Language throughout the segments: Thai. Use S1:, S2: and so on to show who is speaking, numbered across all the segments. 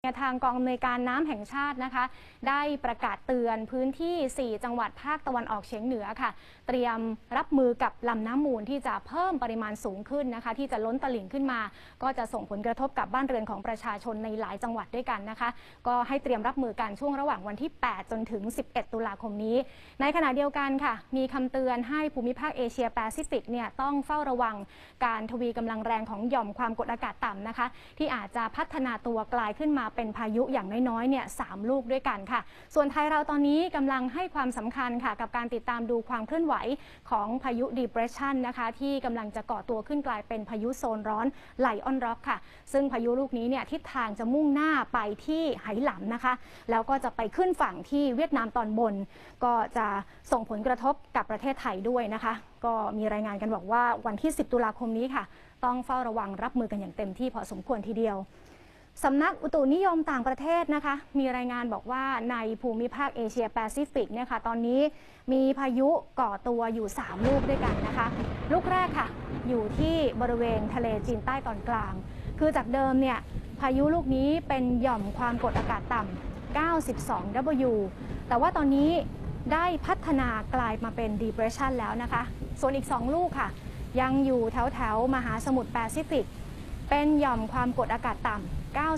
S1: ทางกองอำนวยการน้ำแห่งชาตินะคะได้ประกาศเตือนพื้นที่ 4 จังหวัดภาคตะวันออกเฉียงเหนือค่ะเตรียมรับมือกับลำน้ำมูลที่จะเพิ่มปริมาณสูงขึ้นนะคะที่จะล้นตลิ่งขึ้นมาก็จะส่งผลกระทบกับบ้านเรือนของประชาชนในหลายจังหวัดด้วยกันนะคะก็ให้เตรียมรับมือกันช่วงระหว่างวันที่ 8 จนถึง 11 ตุลาคมนี้ในขณะเดียวกันค่ะมีคำเตือนให้ภูมิภาคเอเชียแปซิฟิกเนี่ยต้องเฝ้าระวังการทวีกำลังแรงของหย่อมความกดอากาศต่ำนะคะที่อาจจะพัฒนาตัวกลายขึ้นมาเป็นพายุอย่างน้อยๆเนี่ย3 ลูกด้วยกันค่ะส่วนไทยเราตอนนี้กำลังให้ความสำคัญค่ะกับการติดตามดูความเคลื่อนไหวของพายุ Depression นะคะที่กำลังจะก่อตัวขึ้นกลายเป็นพายุโซนร้อนไลออนร็อกค่ะซึ่งพายุลูกนี้เนี่ยทิศทางจะมุ่งหน้าไปที่ไหหลำนะคะแล้วก็จะไปขึ้นฝั่งที่เวียดนามตอนบนก็จะส่งผลกระทบกับประเทศไทยด้วยนะคะก็มีรายงานกันบอกว่าวันที่ 10 ตุลาคมนี้ค่ะต้องเฝ้าระวังรับมือกันอย่างเต็มที่พอสมควรทีเดียวสำนักอุตุนิยมต่างประเทศนะคะมีรายงานบอกว่าในภูมิภาคเอเชียแปซิฟิกเนี่ยค่ะตอนนี้มีพายุก่อตัวอยู่3 ลูกด้วยกันนะคะลูกแรกค่ะอยู่ที่บริเวณทะเลจีนใต้ตอนกลางคือจากเดิมเนี่ยพายุลูกนี้เป็นหย่อมความกดอากาศต่ำ 92W แต่ว่าตอนนี้ได้พัฒนากลายมาเป็น Depression แล้วนะคะส่วนอีก2 ลูกค่ะยังอยู่แถวมหาสมุทรแปซิฟิกเป็นหย่อมความกดอากาศต่ำ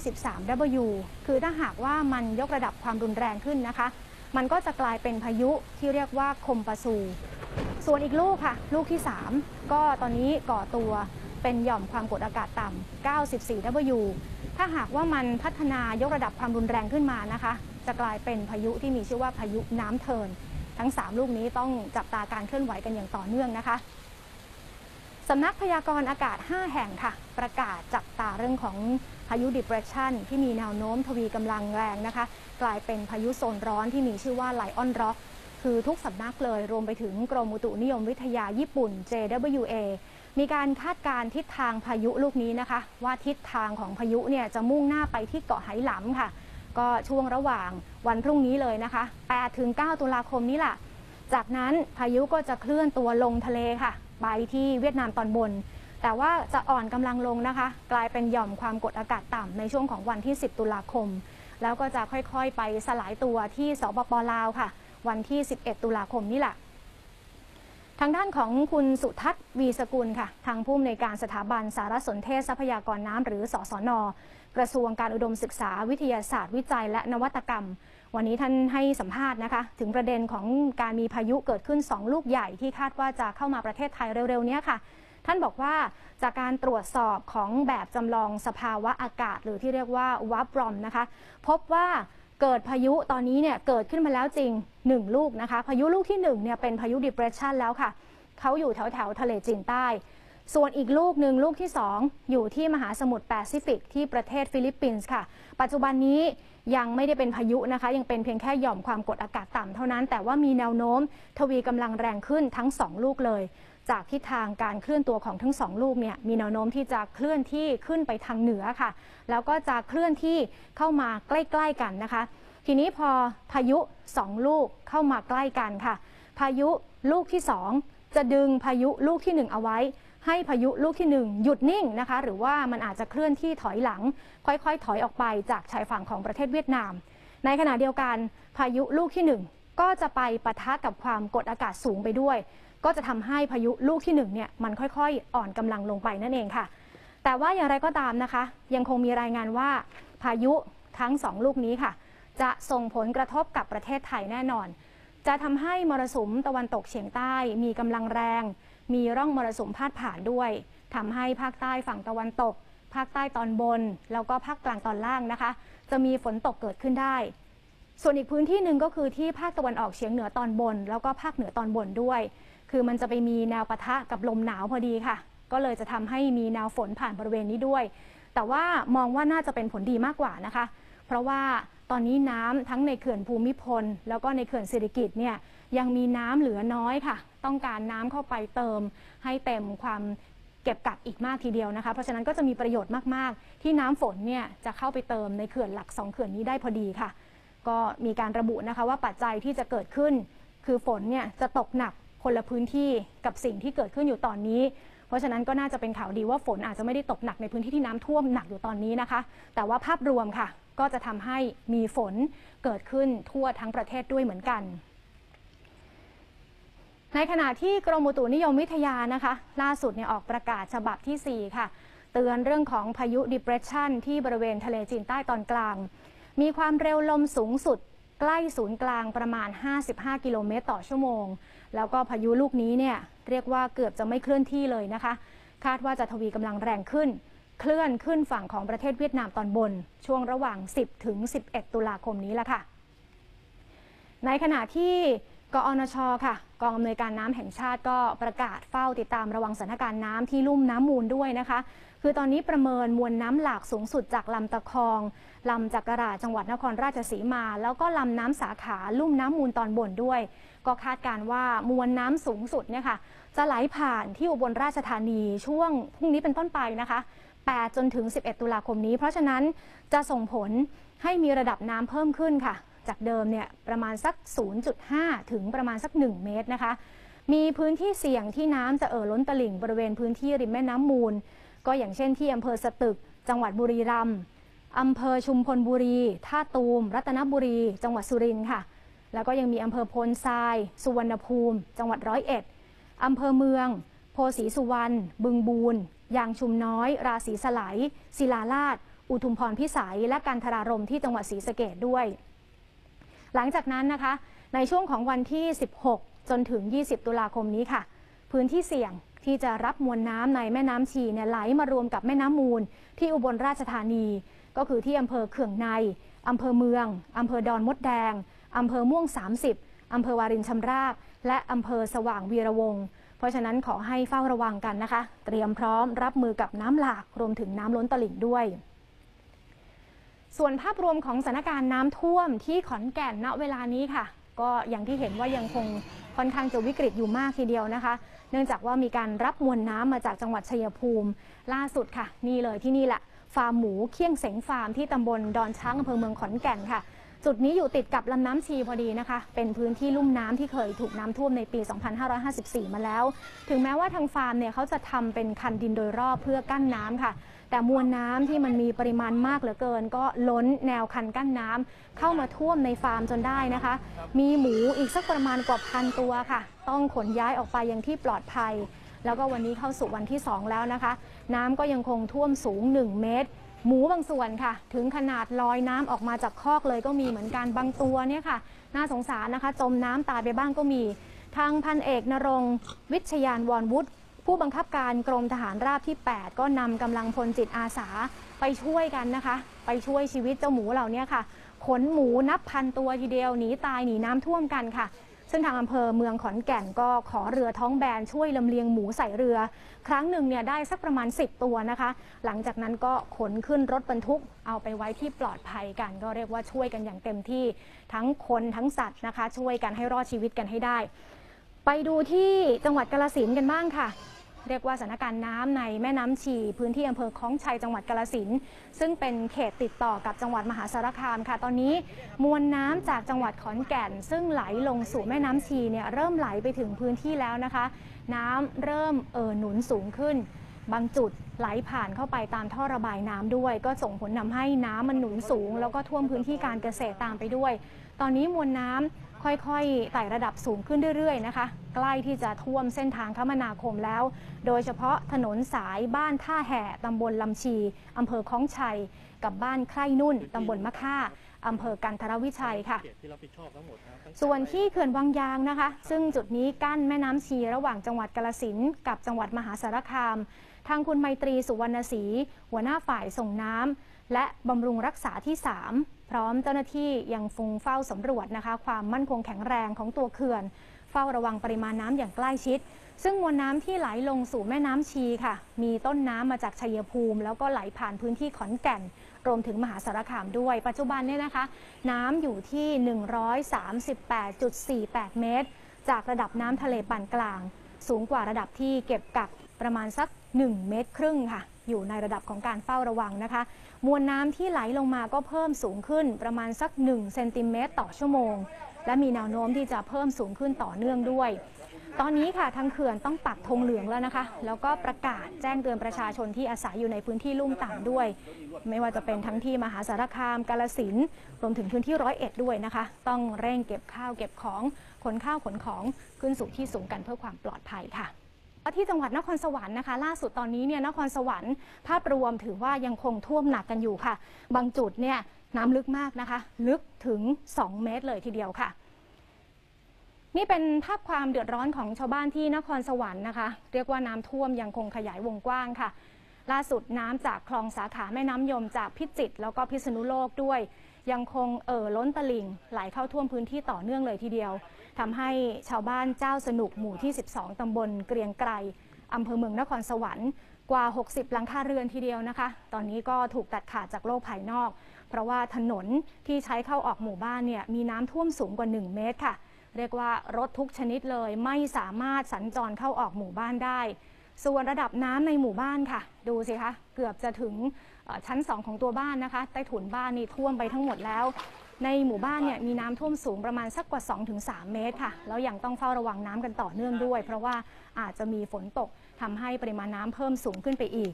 S1: 93W คือถ้าหากว่ามันยกระดับความรุนแรงขึ้นนะคะมันก็จะกลายเป็นพายุที่เรียกว่าคมปาซูส่วนอีกลูกค่ะลูกที่3ก็ตอนนี้ก่อตัวเป็นหย่อมความกดอากาศต่ำ 94W ถ้าหากว่ามันพัฒนายกระดับความรุนแรงขึ้นมานะคะจะกลายเป็นพายุที่มีชื่อว่าพายุน้ำเทินทั้ง3 ลูกนี้ต้องจับตาการเคลื่อนไหวกันอย่างต่อเนื่องนะคะสำนักพยากรณ์อากาศ5 แห่งค่ะประกาศจับตาเรื่องของพายุ Depression ที่มีแนวโน้มทวีกำลังแรงนะคะกลายเป็นพายุโซนร้อนที่มีชื่อว่าไลออนร็อกคือทุกสำนักเลยรวมไปถึงกรมอุตุนิยมวิทยาญี่ปุ่น JWA มีการคาดการณ์ทิศทางพายุลูกนี้นะคะว่าทิศทางของพายุเนี่ยจะมุ่งหน้าไปที่เกาะไหหลำค่ะก็ช่วงระหว่างวันพรุ่งนี้เลยนะคะ 8-9 ตุลาคมนี้แหละจากนั้นพายุก็จะเคลื่อนตัวลงทะเลค่ะไปที่เวียดนามตอนบนแต่ว่าจะอ่อนกำลังลงนะคะกลายเป็นหย่อมความกดอากาศต่ำในช่วงของวันที่ 10 ตุลาคมแล้วก็จะค่อยๆไปสลายตัวที่สปป.ลาวค่ะวันที่ 11 ตุลาคมนี่แหละทางด้านของคุณสุทัศน์วีสกุลค่ะทางผู้อำนวยการสถาบันสารสนเทศทรัพยากรน้ำหรือสสน.กระทรวงการอุดมศึกษาวิทยาศาสตร์วิจัยและนวัตกรรมวันนี้ท่านให้สัมภาษณ์นะคะถึงประเด็นของการมีพายุเกิดขึ้น2 ลูกใหญ่ที่คาดว่าจะเข้ามาประเทศไทยเร็วๆนี้ค่ะท่านบอกว่าจากการตรวจสอบของแบบจำลองสภาวะอากาศหรือที่เรียกว่าวับรอมนะคะพบว่าเกิดพายุตอนนี้เนี่ยเกิดขึ้นมาแล้วจริง1 ลูกนะคะพายุลูกที่1เนี่ยเป็นพายุ Depression แล้วค่ะเขาอยู่แถวทะเลจีนใต้ส่วนอีกลูกหนึ่งลูกที่2อยู่ที่มหาสมุทรแปซิฟิกที่ประเทศฟิลิปปินส์ค่ะปัจจุบันนี้ยังไม่ได้เป็นพายุนะคะยังเป็นเพียงแค่หย่อมความกดอากาศต่ำเท่านั้นแต่ว่ามีแนวโน้มทวีกำลังแรงขึ้นทั้ง2 ลูกเลยจากทิศทางการเคลื่อนตัวของทั้ง2 ลูกเนี่ยมีแนวโน้มที่จะเคลื่อนที่ขึ้นไปทางเหนือค่ะแล้วก็จะเคลื่อนที่เข้ามาใกล้ๆกันนะคะทีนี้พอพายุ2 ลูกเข้ามาใกล้กันค่ะพายุลูกที่2จะดึงพายุลูกที่1เอาไว้ให้พายุลูกที่1หยุดนิ่งนะคะหรือว่ามันอาจจะเคลื่อนที่ถอยหลังค่อยๆถอยออกไปจากชายฝั่งของประเทศเวียดนามในขณะเดียวกันพายุลูกที่1ก็จะไปปะทะกับความกดอากาศสูงไปด้วยก็จะทำให้พายุลูกที่1เนี่ยมันค่อยๆอ่อนกำลังลงไปนั่นเองค่ะแต่ว่าอย่างไรก็ตามนะคะยังคงมีรายงานว่าพายุทั้ง2 ลูกนี้ค่ะจะส่งผลกระทบกับประเทศไทยแน่นอนจะทำให้มรสุมตะวันตกเฉียงใต้มีกำลังแรงมีร่องมรสุมพาดผ่านด้วยทำให้ภาคใต้ฝั่งตะวันตกภาคใต้ตอนบนแล้วก็ภาคกลางตอนล่างนะคะจะมีฝนตกเกิดขึ้นได้ส่วนอีกพื้นที่หนึ่งก็คือที่ภาคตะวันออกเฉียงเหนือตอนบนแล้วก็ภาคเหนือตอนบนด้วยคือมันจะไปมีแนวปะทะกับลมหนาวพอดีค่ะก็เลยจะทำให้มีแนวฝนผ่านบริเวณนี้ด้วยแต่ว่ามองว่าน่าจะเป็นผลดีมากกว่านะคะเพราะว่าตอนนี้น้ำทั้งในเขื่อนภูมิพลแล้วก็ในเขื่อนสิริกิติ์เนี่ยยังมีน้ำเหลือน้อยค่ะต้องการน้ำเข้าไปเติมให้เต็มความเก็บกักอีกมากทีเดียวนะคะเพราะฉะนั้นก็จะมีประโยชน์มากๆที่น้ำฝนเนี่ยจะเข้าไปเติมในเขื่อนหลัก2 เขื่อนนี้ได้พอดีค่ะก็มีการระบุนะคะว่าปัจจัยที่จะเกิดขึ้นคือฝนเนี่ยจะตกหนักคนละพื้นที่กับสิ่งที่เกิดขึ้นอยู่ตอนนี้เพราะฉะนั้นก็น่าจะเป็นข่าวดีว่าฝนอาจจะไม่ได้ตกหนักในพื้นที่ที่น้ำท่วมหนักอยู่ตอนนี้นะคะแต่ว่าภาพรวมค่ะก็จะทำให้มีฝนเกิดขึ้นทั่วทั้งประเทศด้วยเหมือนกันในขณะที่กรมอุตุนิยมวิทยานะคะล่าสุดออกประกาศฉบับที่ 4 ค่ะเตือนเรื่องของพายุ Depression ที่บริเวณทะเลจีนใต้ตอนกลางมีความเร็วลมสูงสุดใกล้ศูนย์กลางประมาณ55กิโลเมตรต่อชั่วโมงแล้วก็พายุลูกนี้เรียกว่าเกือบจะไม่เคลื่อนที่เลยนะคะคาดว่าจะทวีกำลังแรงขึ้นเคลื่อนขึ้นฝั่งของประเทศเวียดนามตอนบนช่วงระหว่าง 10 ถึง 11 ตุลาคมนี้ละค่ะในขณะที่กอนช.ค่ะกองอำนวยการน้ำแห่งชาติก็ประกาศเฝ้าติดตามระวังสถานการณ์น้ำที่ลุ่มน้ำมูลด้วยนะคะคือตอนนี้ประเมินมวลน้ำหลากสูงสุดจากลำตะคองลำจักราจังหวัดนครราชสีมาแล้วก็ลำน้ำสาขาลุ่มน้ำมูลตอนบนด้วยก็คาดการณ์ว่ามวลน้ำสูงสุดค่ะจะไหลผ่านที่อุบลราชธานีช่วงพรุ่งนี้เป็นต้นไปนะคะ8 จนถึง 11 ตุลาคมนี้เพราะฉะนั้นจะส่งผลให้มีระดับน้ำเพิ่มขึ้นค่ะจากเดิมประมาณสัก 0.5 ถึงประมาณสัก 1 เมตรนะคะมีพื้นที่เสี่ยงที่น้ำจะล้นตลิ่งบริเวณพื้นที่ริมแม่น้ำมูลก็อย่างเช่นที่อำเภอสตึกจังหวัดบุรีรัมย์อำเภอชุมพลบุรีท่าตูมรัตนบุรีจังหวัดสุรินทร์ค่ะแล้วก็ยังมีอำเภอโพนทรายสุวรรณภูมิจังหวัด101อำเภอเมืองโพสีสุวรรณบึงบูรยางชุมน้อยราศีสไลศิลาลาดอุทุมพรพิสัยและกันทรารมที่จังหวัดศรีสะเกษด้วยหลังจากนั้นนะคะในช่วงของวันที่16 จนถึง 20 ตุลาคมนี้ค่ะพื้นที่เสี่ยงที่จะรับมวลน้ำในแม่น้ำชีไหลมารวมกับแม่น้ำมูลที่อุบลราชธานีก็คือที่อำเภอเขื่องในอำเภอเมืองอำเภอดอนมดแดงอำเภอม่วง30อำเภอวารินชำราบและอำเภอสว่างวีระวงศ์เพราะฉะนั้นขอให้เฝ้าระวังกันนะคะเตรียมพร้อมรับมือกับน้ำหลากรวมถึงน้ำล้นตลิ่งด้วยส่วนภาพรวมของสถานการณ์น้ำท่วมที่ขอนแก่นณเวลานี้ค่ะก็อย่างที่เห็นว่ายังคงค่อนข้างจะวิกฤตอยู่มากทีเดียวนะคะเนื่องจากว่ามีการรับมวลน้ำมาจากจังหวัดชัยภูมิล่าสุดค่ะนี่เลยที่นี่แหละฟาร์มหมูเคี่ยงเสงฟาร์มที่ตำบลดอนช้างอำเภอเมืองขอนแก่นค่ะจุดนี้อยู่ติดกับลำน้ำชีพอดีนะคะเป็นพื้นที่ลุ่มน้ำที่เคยถูกน้ำท่วมในปี 2554 มาแล้วถึงแม้ว่าทางฟาร์มเขาจะทำเป็นคันดินโดยรอบเพื่อกั้นน้ำค่ะแต่มวลน้ำที่มันมีปริมาณมากเหลือเกินก็ล้นแนวคันกั้นน้ำเข้ามาท่วมในฟาร์มจนได้นะคะมีหมูอีกสักประมาณกว่า1,000 ตัวค่ะต้องขนย้ายออกไปยังที่ปลอดภัยแล้วก็วันนี้เข้าสู่วันที่ 2 แล้วนะคะน้ำก็ยังคงท่วมสูง 1 เมตรหมูบางส่วนค่ะถึงขนาดลอยน้ำออกมาจากคอกเลยก็มีเหมือนกันบางตัวค่ะน่าสงสารนะคะจมน้ำตายไปบ้างก็มีทางพันเอกณรงค์วิชยานวรวุฒิผู้บังคับการกรมทหารราบที่ 8 ก็นำกำลังพลจิตอาสาไปช่วยกันนะคะไปช่วยชีวิตเจ้าหมูเหล่านี้ค่ะขนหมูนับพันตัวทีเดียวหนีตายหนีน้ำท่วมกันค่ะซึ่งทางอำเภอเมืองขอนแก่นก็ขอเรือท้องแบนช่วยลำเลียงหมูใส่เรือครั้งหนึ่งได้สักประมาณ10 ตัวนะคะหลังจากนั้นก็ขนขึ้นรถบรรทุกเอาไปไว้ที่ปลอดภัยกันก็เรียกว่าช่วยกันอย่างเต็มที่ทั้งคนทั้งสัตว์นะคะช่วยกันให้รอดชีวิตกันให้ได้ไปดูที่จังหวัดกาฬสินธุ์กันบ้างค่ะเรียกว่าสถานการณ์น้ำในแม่น้ำชีพื้นที่อำเภอคล้องชัยจังหวัดกาฬสินธุ์ซึ่งเป็นเขตติดต่อกับจังหวัดมหาสารคามค่ะตอนนี้มวลน้ำจากจังหวัดขอนแก่นซึ่งไหลลงสู่แม่น้ำชีเริ่มไหลไปถึงพื้นที่แล้วนะคะน้ำเริ่มหนุนสูงขึ้นบางจุดไหลผ่านเข้าไปตามท่อระบายน้ำด้วยก็ส่งผลทำให้น้ำมันหนุนสูงแล้วก็ท่วมพื้นที่การเกษตรตามไปด้วยตอนนี้มวลน้ำค่อยๆไต่ระดับสูงขึ้นเรื่อยๆนะคะใกล้ที่จะท่วมเส้นทางคมนาคมแล้วโดยเฉพาะถนนสายบ้านท่าแห่ตำบลลำชีอำเภอคล้องชัยกับบ้านไคร่นุ่นตำบลมะค่าอำเภอกันทรวิชัยค่ะส่วนที่เขื่อนวังยางนะคะซึ่งจุดนี้กั้นแม่น้ำชีระหว่างจังหวัดกาฬสินธุ์กับจังหวัดมหาสารคามทางคุณไมตรีสุวรรณศรีหัวหน้าฝ่ายส่งน้ำและบำรุงรักษาที่3พร้อมเจ้าหน้าที่ยังคงเฝ้าสำรวจนะคะความมั่นคงแข็งแรงของตัวเขื่อนเฝ้าระวังปริมาณน้ำอย่างใกล้ชิดซึ่งมวลน้ำที่ไหลลงสู่แม่น้ำชีค่ะมีต้นน้ำมาจากชัยภูมิแล้วก็ไหลผ่านพื้นที่ขอนแก่นรวมถึงมหาสารคามด้วยปัจจุบันนะคะน้ำอยู่ที่ 138.48 เมตรจากระดับน้ำทะเลปานกลางสูงกว่าระดับที่เก็บกักประมาณสัก1.5 เมตรค่ะอยู่ในระดับของการเฝ้าระวังนะคะมวลน้ำที่ไหลลงมาก็เพิ่มสูงขึ้นประมาณสัก1 เซนติเมตรต่อชั่วโมงและมีแนวโน้มที่จะเพิ่มสูงขึ้นต่อเนื่องด้วยตอนนี้ค่ะทางเขื่อนต้องปักธงเหลืองแล้วนะคะแล้วก็ประกาศแจ้งเตือนประชาชนที่อาศัยอยู่ในพื้นที่ลุ่มต่ำด้วยไม่ว่าจะเป็นทั้งที่มหาสารคามกาฬสินธุ์รวมถึงพื้นที่101ด้วยนะคะต้องเร่งเก็บข้าวเก็บของขนข้าวขนของขึ้นสู่ที่สูงกันเพื่อความปลอดภัยค่ะที่จังหวัดนครสวรรค์นะคะล่าสุดตอนนี้เนี่ยนครสวรรค์ภาพรวมถือว่ายังคงท่วมหนักกันอยู่ค่ะบางจุดเนี่ยน้ำลึกมากนะคะลึกถึง2 เมตรเลยทีเดียวค่ะนี่เป็นภาพความเดือดร้อนของชาวบ้านที่นครสวรรค์นะคะเรียกว่าน้ำท่วมยังคงขยายวงกว้างค่ะล่าสุดน้ำจากคลองสาขาแม่น้ำยมจากพิจิตรแล้วก็พิษณุโลกด้วยยังคงล้นตลิ่งไหลเข้าท่วมพื้นที่ต่อเนื่องเลยทีเดียวทำให้ชาวบ้านเจ้าสนุกหมู่ที่12ตำบลเกรียงไกรอำเภอเมืองนครสวรรค์กว่า60หลังคาเรือนทีเดียวนะคะตอนนี้ก็ถูกตัดขาดจากโลกภายนอกเพราะว่าถนนที่ใช้เข้าออกหมู่บ้านเนี่ยมีน้ำท่วมสูงกว่า1 เมตรค่ะเรียกว่ารถทุกชนิดเลยไม่สามารถสัญจรเข้าออกหมู่บ้านได้ส่วนระดับน้ำในหมู่บ้านค่ะดูสิคะเกือบจะถึงชั้น2ของตัวบ้านนะคะใต้ถุนบ้านนี่ท่วมไปทั้งหมดแล้วในหมู่บ้านเนี่ยมีน้ำท่วมสูงประมาณสักกว่า 2-3 เมตรค่ะแล้วยังต้องเฝ้าระวังน้ำกันต่อเนื่องด้วยเพราะว่าอาจจะมีฝนตกทำให้ปริมาณน้ำเพิ่มสูงขึ้นไปอีก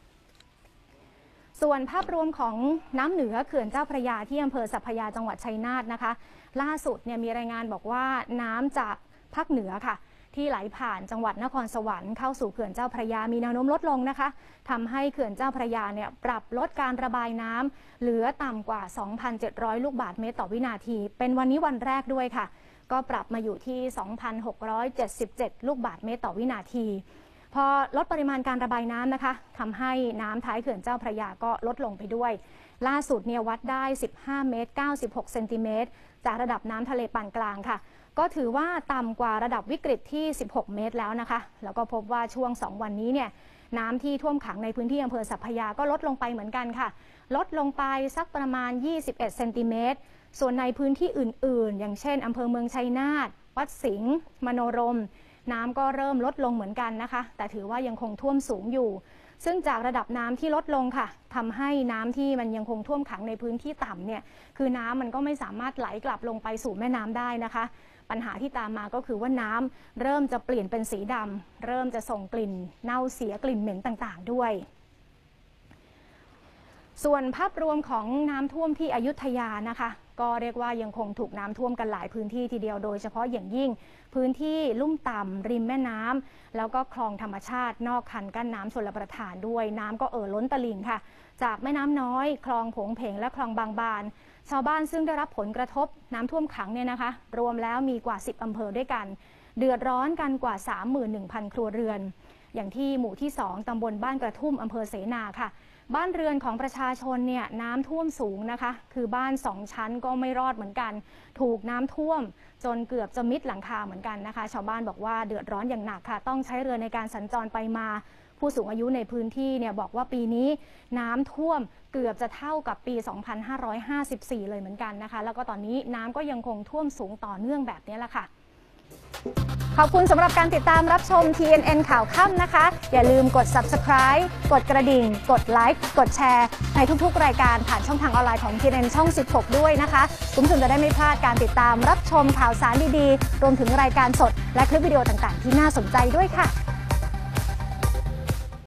S1: ส่วนภาพรวมของน้ำเหนือเขื่อนเจ้าพระยาที่อำเภอสัพพยาจังหวัดชัยนาทนะคะล่าสุดเนี่ยมีรายงานบอกว่าน้ำจากภาคเหนือค่ะที่ไหลผ่านจังหวัดนครสวรรค์เข้าสู่เขื่อนเจ้าพระยามีแนวโน้มลดลงนะคะทำให้เขื่อนเจ้าพระยาเนี่ยปรับลดการระบายน้ำเหลือต่ำกว่า 2,700 ลูกบาศก์เมตรต่อวินาทีเป็นวันนี้วันแรกด้วยค่ะก็ปรับมาอยู่ที่ 2,677 ลูกบาศก์เมตรต่อวินาทีพอลดปริมาณการระบายน้ำนะคะทำให้น้ำท้ายเขื่อนเจ้าพระยาก็ลดลงไปด้วยล่าสุดเนี่ยวัดได้15 เมตร 96 เซนติเมตรจากระดับน้ำทะเลปานกลางค่ะก็ถือว่าต่ำกว่าระดับวิกฤตที่16 เมตรแล้วนะคะแล้วก็พบว่าช่วง2 วันนี้เนี่ยน้ำที่ท่วมขังในพื้นที่อำเภอสัพพยาก็ลดลงไปเหมือนกันค่ะลดลงไปสักประมาณ21 เซนติเมตรส่วนในพื้นที่อื่นๆอย่างเช่นอำเภอเมืองชัยนาทวัดสิงห์มโนรมน้ำก็เริ่มลดลงเหมือนกันนะคะแต่ถือว่ายังคงท่วมสูงอยู่ซึ่งจากระดับน้ำที่ลดลงค่ะทำให้น้ำที่มันยังคงท่วมขังในพื้นที่ต่ำเนี่ยคือน้ำมันก็ไม่สามารถไหลกลับลงไปสู่แม่น้ำได้นะคะปัญหาที่ตามมาก็คือว่าน้ำเริ่มจะเปลี่ยนเป็นสีดำเริ่มจะส่งกลิ่นเน่าเสียกลิ่นเหม็นต่างๆด้วยส่วนภาพรวมของน้ำท่วมที่อยุธยานะคะก็เรียกว่ายังคงถูกน้ำท่วมกันหลายพื้นที่ทีเดียวโดยเฉพาะอย่างยิ่งพื้นที่ลุ่มต่ำริมแม่น้ำแล้วก็คลองธรรมชาตินอกคันกั้นน้ำชลประทานด้วยน้ำก็ล้นตลิ่งค่ะจากแม่น้ำน้อยคลองผงเพงและคลองบางบานชาวบ้านซึ่งได้รับผลกระทบน้ำท่วมขังเนี่ยนะคะรวมแล้วมีกว่า10 อำเภอด้วยกันเดือดร้อนกันกว่า 31,000 ครัวเรือนอย่างที่หมู่ที่2ตำบลบ้านกระทุ่มอำเภอเสนาค่ะบ้านเรือนของประชาชนเนี่ยน้ำท่วมสูงนะคะคือบ้าน2 ชั้นก็ไม่รอดเหมือนกันถูกน้ำท่วมจนเกือบจะมิดหลังคาเหมือนกันนะคะชาวบ้านบอกว่าเดือดร้อนอย่างหนักค่ะต้องใช้เรือในการสัญจรไปมาผู้สูงอายุในพื้นที่เนี่ยบอกว่าปีนี้น้ำท่วมเกือบจะเท่ากับปี 2554 เลยเหมือนกันนะคะแล้วก็ตอนนี้น้ำก็ยังคงท่วมสูงต่อเนื่องแบบนี้แหละค่ะขอบคุณสำหรับการติดตามรับชม TNN ข่าวค่ำนะคะอย่าลืมกด Subscribe กดกระดิ่งกดไลค์กดแชร์ในทุกๆรายการผ่านช่องทางออนไลน์ของ TNN ช่อง 16 ด้วยนะคะคุณผู้ชมจะได้ไม่พลาดการติดตามรับชมข่าวสารดีๆรวมถึงรายการสดและคลิปวิดีโอต่างๆที่น่าสนใจด้วยค่ะ